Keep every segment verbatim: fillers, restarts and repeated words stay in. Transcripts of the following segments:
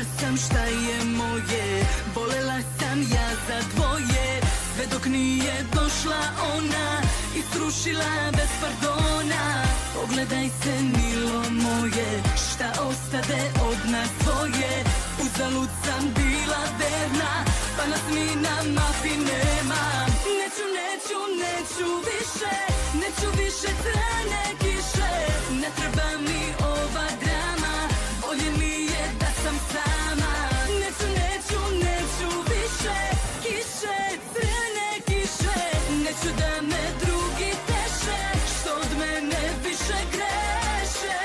sam šta je moje, volela sam ja za dvoje, sve dok nije došla ona i srušila bez pardona. Pogledaj se milo moje, šta ostade od nas dvoje, uzalud sam bila verna, pa nas mi na mapi nema. Neću, neću, neću više, neću više crne kiše, ne treba mi ova drama, bolje mi je da sam sama. Neću, neću, neću više kiše, crne kiše, neću da me drugi teše, što od mene više greše.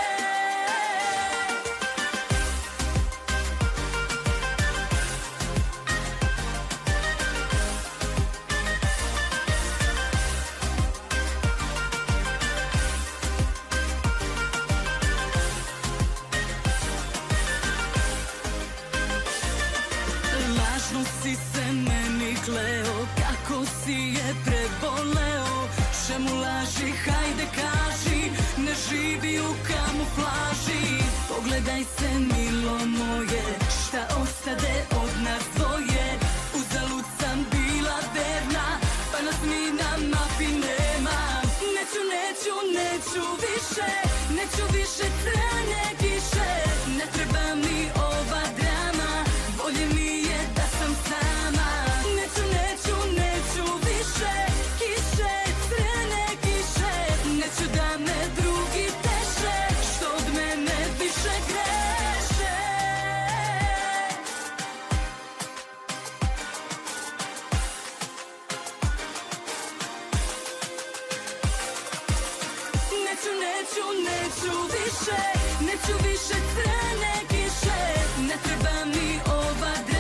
Lažno si se meni kleo, kako si je preboleo, čemu laži, hajde kaži, ne živi u kamuflaži. Pogledaj se milo moje, šta ostade od nas dvoje, uzalud sam bila verna, pa nas mi na mapi nema. Neću, neću, neću više, neću više crne kiše, ne treba mi ova drama, bolje mi je da sam sama. Neću, neću, neću više kiše, crne kiše, neću da me drugi teše, što od mene više greše. Neću, neću, neću više, neću više crne kiše, ne treba mi ova